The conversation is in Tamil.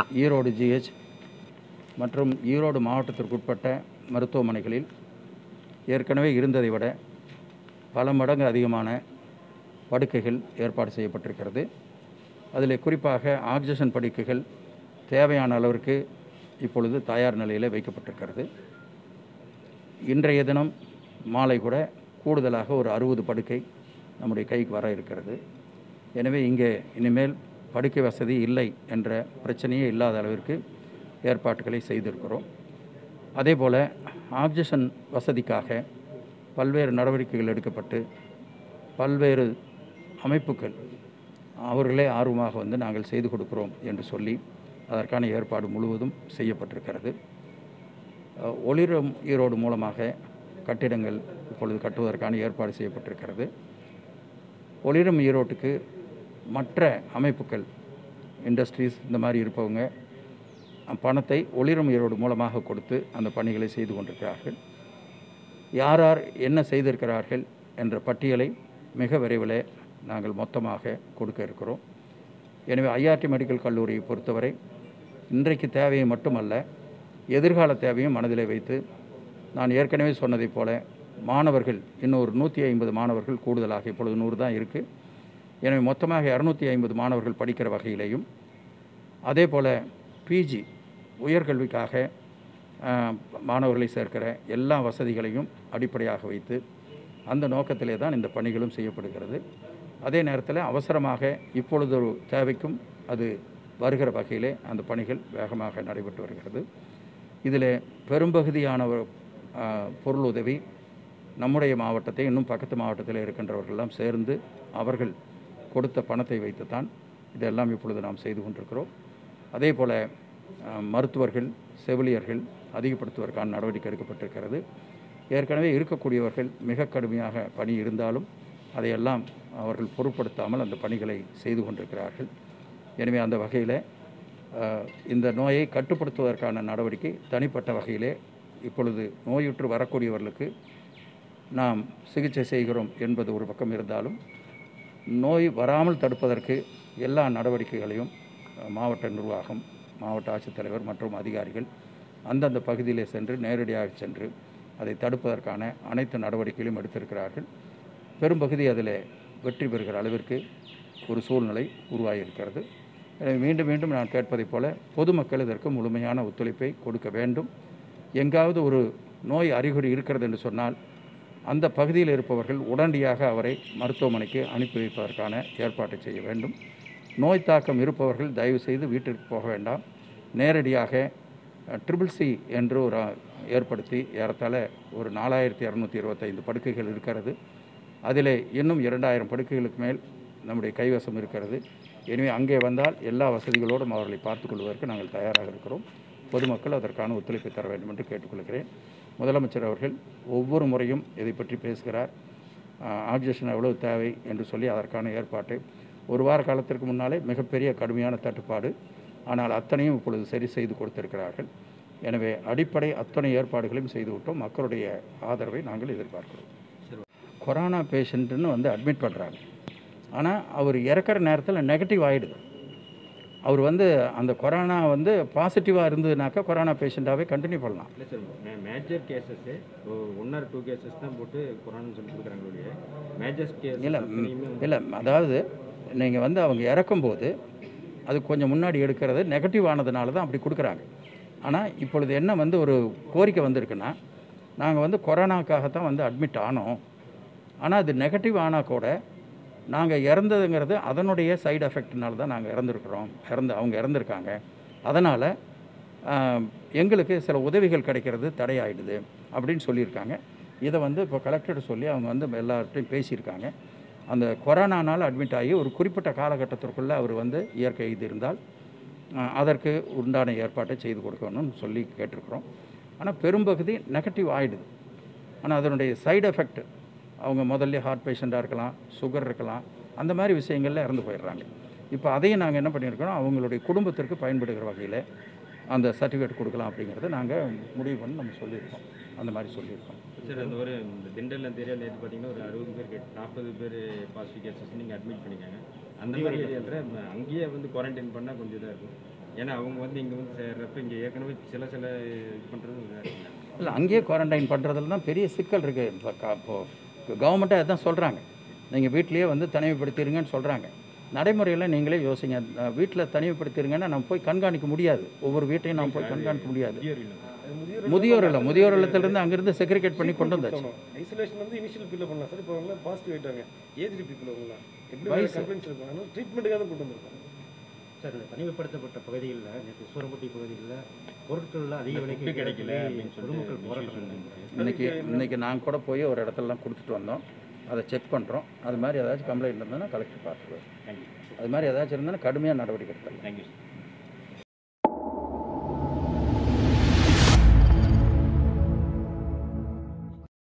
ஈரோடு ஜிஹெச் மற்றும் ஈரோடு மாவட்டத்திற்குட்பட்ட மருத்துவமனைகளில் ஏற்கனவே இருந்ததை விட பல மடங்கு அதிகமான படுக்கைகள் ஏற்பாடு செய்யப்பட்டிருக்கிறது. அதில் குறிப்பாக ஆக்சிஜன் படுக்கைகள் தேவையான அளவிற்கு இப்பொழுது தயார் நிலையில் வைக்கப்பட்டிருக்கிறது. இன்றைய தினம் மாலை கூட கூடுதலாக ஒரு 60 படுக்கை நம்முடைய கைக்கு வர இருக்கிறது. எனவே இங்கே இனிமேல் படுக்கை வசதி இல்லை என்ற பிரச்சனையே இல்லாத அளவிற்கு ஏற்பாடுகளை செய்திருக்கிறோம். அதே போல் ஆக்சிஜன் வசதிக்காக பல்வேறு நடவடிக்கைகள் எடுக்கப்பட்டு பல்வேறு அமைப்புகள் அவர்களே ஆர்வமாக வந்து நாங்கள் செய்து கொடுக்கிறோம் என்று சொல்லி அதற்கான ஏற்பாடு முழுவதும் செய்யப்பட்டிருக்கிறது. ஒளிரும் ஈரோடு மூலமாக கட்டிடங்கள் இப்பொழுது கட்டுவதற்கான ஏற்பாடு செய்யப்பட்டிருக்கிறது. ஒளிரும் ஈரோட்டுக்கு மற்ற அமைப்புகள் இண்டஸ்ட்ரீஸ் இந்த மாதிரி இருப்பவங்க பணத்தை ஒளிரும் ஈரோடு மூலமாக கொடுத்து அந்த பணிகளை செய்து கொண்டிருக்கிறார்கள். யார் யார் என்ன செய்திருக்கிறார்கள் என்ற பட்டியலை மிக விரைவில் நாங்கள் மொத்தமாக கொடுக்க இருக்கிறோம். எனவே ஐஆர்டி மெடிக்கல் கல்லூரியை பொறுத்தவரை இன்றைக்கு தேவையை மட்டுமல்ல, எதிர்கால தேவையும் மனதிலே வைத்து நான் ஏற்கனவே சொன்னதைப் போல மாணவர்கள் இன்னொரு 150 மாணவர்கள் கூடுதலாக இப்பொழுது 100 தான் இருக்குது. எனவே மொத்தமாக 250 மாணவர்கள் படிக்கிற வகையிலேயும் அதே போல் பிஜி உயர்கல்விக்காக மாணவர்களை சேர்க்கிற எல்லா வசதிகளையும் அடிப்படையாக வைத்து அந்த நோக்கத்திலே தான் இந்த பணிகளும் செய்யப்படுகிறது. அதே நேரத்தில் அவசரமாக இப்பொழுது ஒரு தேவைக்கும் அது வருகிற வகையிலே அந்த பணிகள் வேகமாக நடைபெற்று வருகிறது. இதில் பெரும்பகுதியான பொருள் உதவி நம்முடைய மாவட்டத்தை இன்னும் பக்கத்து மாவட்டத்தில் இருக்கின்றவர்களெல்லாம் சேர்ந்து அவர்கள் கொடுத்த பணத்தை வைத்துத்தான் இதெல்லாம் இப்பொழுது நாம் செய்து கொண்டிருக்கிறோம். அதே போல் மருத்துவர்கள் செவிலியர்கள் அதிகப்படுத்துவதற்கான நடவடிக்கை எடுக்கப்பட்டிருக்கிறது. ஏற்கனவே இருக்கக்கூடியவர்கள் மிக கடுமையாக பணி இருந்தாலும் அதையெல்லாம் அவர்கள் பொருட்படுத்தாமல் அந்த பணிகளை செய்து கொண்டிருக்கிறார்கள். எனவே அந்த வகையில் இந்த நோயை கட்டுப்படுத்துவதற்கான நடவடிக்கை தனிப்பட்ட வகையிலே இப்பொழுது நோயுற்று வரக்கூடியவர்களுக்கு நாம் சிகிச்சை செய்கிறோம் என்பது ஒரு பக்கம் இருந்தாலும் நோய் வராமல் தடுப்பதற்கு எல்லா நடவடிக்கைகளையும் மாவட்ட நிர்வாகம், மாவட்ட ஆட்சித்தலைவர் மற்றும் அதிகாரிகள் அந்தந்த பகுதியிலே சென்று நேரடியாக சென்று அதை தடுப்பதற்கான அனைத்து நடவடிக்கைகளையும் எடுத்திருக்கிறார்கள். பெரும்பகுதி அதில் வெற்றி பெறுகிற அளவிற்கு ஒரு சூழ்நிலை உருவாகியிருக்கிறது. மீண்டும் மீண்டும் நான் கேட்பதைப் போல பொதுமக்கள் இதற்கு முழுமையான ஒத்துழைப்பை கொடுக்க வேண்டும். எங்காவது ஒரு நோய் அறிகுறி இருக்கிறது என்று சொன்னால் அந்த பகுதியில் இருப்பவர்கள் உடனடியாக அவரை மருத்துவமனைக்கு அனுப்பி வைப்பதற்கான ஏற்பாட்டை செய்ய வேண்டும். நோய் தாக்கம் இருப்பவர்கள் தயவு செய்து வீட்டிற்கு போக வேண்டாம். நேரடியாக CCC என்று ஒரு ஏற்படுத்தி ஏறத்தாழ ஒரு 4225 படுக்கைகள் இருக்கிறது. அதில் இன்னும் 2000 படுக்கைகளுக்கு மேல் நம்முடைய கைவசம் இருக்கிறது. எனவே அங்கே வந்தால் எல்லா வசதிகளோடும் அவர்களை பார்த்துக் கொள்வதற்கு நாங்கள் தயாராக இருக்கிறோம். பொதுமக்கள் அதற்கான ஒத்துழைப்பை தர வேண்டும் என்று கேட்டுக்கொள்கிறேன். முதலமைச்சர் அவர்கள் ஒவ்வொரு முறையும் இதை பற்றி பேசுகிறார். ஆக்சிஜன் எவ்வளவு தேவை என்று சொல்லி அதற்கான ஏற்பாட்டை ஒரு வார காலத்திற்கு முன்னாலே மிகப்பெரிய கடுமையான தட்டுப்பாடு, ஆனால் அத்தனையும் இப்பொழுது சரி செய்து கொடுத்திருக்கிறார்கள். எனவே அடிப்படை அத்தனை ஏற்பாடுகளையும் செய்துவிட்டோம். மக்களுடைய ஆதரவை நாங்கள் எதிர்பார்க்கிறோம். கொரோனா பேஷண்ட்டுன்னு வந்து அட்மிட் பண்ணுறாங்க. ஆனால் அவர் இறக்குற நேரத்தில் நெகட்டிவ் ஆகிடுது. அவர் வந்து அந்த கொரோனா வந்து பாசிட்டிவாக இருந்ததுனாக்கா கொரோனா பேஷண்ட்டாகவே கண்டினியூ பண்ணலாம். இல்லை sir, major cases 1 or 2 cases தான் போட்டு கொரோனான்னு சொல்லி கொடுக்குறாங்க. மேஜர் கேஸ் இல்லை அதாவது நீங்கள் வந்து அவங்க இறக்கும்போது அது கொஞ்சம் முன்னாடி எடுக்கிறது நெகட்டிவ் ஆனதுனால தான் அப்படி கொடுக்குறாங்க. ஆனால் இப்பொழுது என்ன வந்து ஒரு கோரிக்கை வந்திருக்குன்னா, நாங்கள் வந்து கொரோனாக்காகத்தான் வந்து அட்மிட் ஆனோம், ஆனால் அது நெகட்டிவ் ஆனால் கூட நாங்கள் இறந்ததுங்கிறது அதனுடைய சைடு எஃபெக்ட்னால தான் நாங்கள் இறந்துருக்குறோம், அவங்க இறந்துருக்காங்க, அதனால் எங்களுக்கு சில உதவிகள் கிடைக்கிறது தடையாயிடுது அப்படின்னு சொல்லியிருக்காங்க. இதை வந்து இப்போ கலெக்டர் சொல்லி அவங்க வந்து எல்லார்ட்டையும் பேசியிருக்காங்க. அந்த கொரோனானால் அட்மிட் ஆகி ஒரு குறிப்பிட்ட காலகட்டத்திற்குள்ளே அவர் வந்து இயற்கை இது இருந்தால் அதற்கு உண்டான ஏற்பாட்டை செய்து கொடுக்கணும்னு சொல்லி கேட்டிருக்கிறோம். ஆனால் பெரும்பகுதி நெகட்டிவ் ஆகிடுது. ஆனால் அதனுடைய சைடு எஃபெக்ட் அவங்க முதல்ல ஹார்ட் பேஷண்ட்டாக இருக்கலாம், சுகர் இருக்கலாம், அந்த மாதிரி விஷயங்களில் இறந்து போயிடுறாங்க. இப்போ அதையும் நாங்கள் என்ன பண்ணியிருக்கிறோம், அவங்களுடைய குடும்பத்திற்கு பயன்படுகிற வகையில் அந்த சர்டிஃபிகேட் கொடுக்கலாம் அப்படிங்கிறத நாங்கள் முடிவு பண்ணி நம்ம சொல்லியிருக்கோம். அந்த மாதிரி சொல்லியிருக்கோம். சார், அந்த ஒரு திண்டல் ஏரியா நேற்று பார்த்தீங்கன்னா ஒரு 60 பேர் 40 பேர் பாசிட்டிவ் கேசஸ் நீங்கள் அட்மிட் பண்ணிக்காங்க. அந்த மாதிரி ஏரியாவில் அங்கேயே வந்து குவாரண்டைன் பண்ணால் கொஞ்சம் இதாக இருக்கும். ஏன்னா அவங்க வந்து இங்கே வந்து சேர்றப்ப இங்கே ஏற்கனவே சில இது பண்ணுறது இல்லை, அங்கேயே குவாரண்டைன் பண்ணுறதுல தான் பெரிய சிக்கல் இருக்குது. இப்போது கவர்மெண்ட்டே அதான் சொல்கிறாங்க, நீங்கள் வீட்டிலேயே வந்து தனிமைப்படுத்திடுங்கன்னு சொல்கிறாங்க. நடைமுறையில் நீங்களே யோசிங்க. வீட்டில் தனிமைப்படுத்திடுங்கன்னா நம்ம போய் கண்காணிக்க முடியாது, ஒவ்வொரு வீட்டையும் நம்ம போய் கண்காணிக்க முடியாது. முதியோர் இல்லத்திலிருந்து அங்கேருந்து செக்ரிகேட் பண்ணி கொண்டு வந்தாச்சு. ஐசோலேஷன் வந்து இனிஷியல் பீல் பண்ணலாம் சார். இப்போ அவங்க பாசிட்டிவ் ஆகிட்டாங்க, ஏஜ்டு பீப்புள் அவங்களாம் எப்படி வயசு. கம்ப்ளைண்ட்ஸ் இருக்காங்க, ட்ரீட்மெண்ட்டுக்காக தான் கொண்டு வந்திருக்காங்க. சார், இந்த தனிமைப்படுத்தப்பட்ட பகுதிகளில் நேற்று சூரம்பட்டி பகுதிகளில் பொருட்கள் அதிக விலைக்கு ஃபுட்டு கிடைக்கல அப்படின்னு பொதுமக்கள் சொல்லிட்டு போராட்டம் இருந்துச்சு. இன்றைக்கி நான் கூட போய் ஒரு இடத்துலலாம் கொடுத்துட்டு வந்தோம், அதை செக் பண்ணுறோம். அது மாதிரி ஏதாச்சும் கம்ப்ளைண்ட் இருந்ததுன்னா கலெக்டர் பார்த்துருவார். தேங்க்யூ அது மாதிரி ஏதாச்சும் இருந்தாலும் கடுமையாக நடவடிக்கை எடுக்கலாம். Thank you sir.